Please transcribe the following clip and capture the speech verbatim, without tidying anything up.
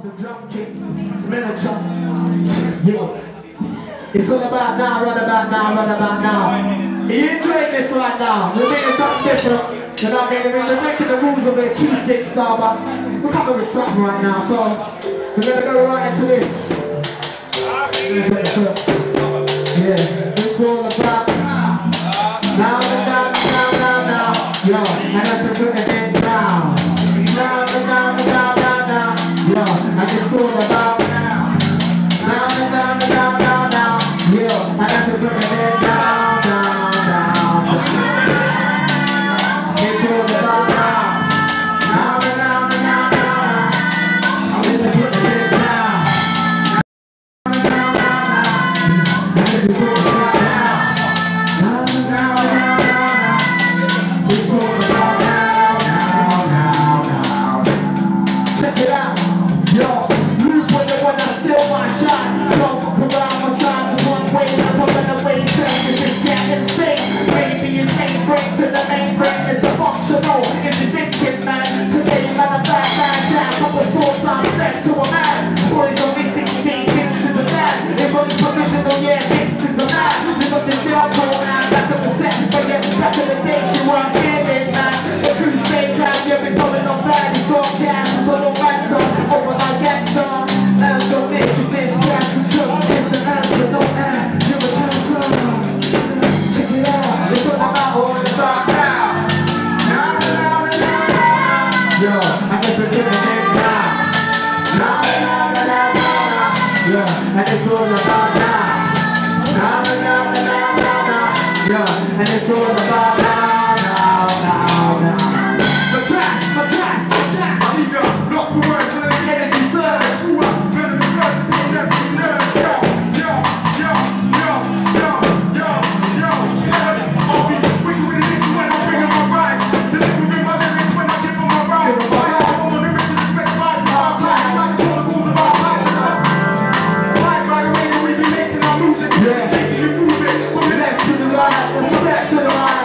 the drum kick, smell a chop. Yeah. It's all about now, run about now, run about now. Are you enjoying this right now? We're making something different. You know what I mean? We're making the rules of the key stick style, but we're coming with something right now. So we're gonna go right into this. Yeah, it's all about now, now, now, now, now. Yo, and that's the put it in down. Now, now, now, now, now. Yo, and it's all about now. Now, now, now, now, now. Yo, and that's the put it in down, down, down, down. It's all about now. Now, now, now, now, now. I'm gonna put it in down. Now, now, now, now. And it's all about now. Now, now, now, now. It's all about now, now, now, now. Check it out. Yo, you put the one that still my shot. Don't look around my shine. This one way, I'm pulling away. Turn to this cat insane. Maybe it's mainframe to the mainframe. Is the functional? Is it thinking, man? Today, man, I'm back, man, down. Couple sports, I'm step to a man. Boys only sixteen, Vince is a man. It's only provisional, yeah, Vince is a man. You got this girl going out back on the set. But yeah, back in the day, she weren't getting, man. The true same crowd, yeah, it's going on bad. It's got gas, it's all on ransom. Over my gangster. Hands on me, you bitch, gas and drugs. It's the answer, no ad. You're a chancer. Check it out. It's all about, all about now. Now, now, now, now. Yo, I guess we're doing it now. Now, now, now, now, now. Yo, and it's all about now. Now, now, now, now, now, now. Yo, and it's all about now, now, now, now. My tracks, my tracks, my tracks. I need you, not for words, but I'm getting these service. Screw up, better than first, it's all everything nerves. Yo, yo, yo, yo, yo, yo, yo. I'll be wicked with it when I bring in my rhyme. Delivering my lyrics when I give them my rhyme. I'm on the mission, respect my hard time. I'm not the protocols of our life. Why, by the way that we be making our music, yeah. Making you move it from the left to the right, from the left to the right.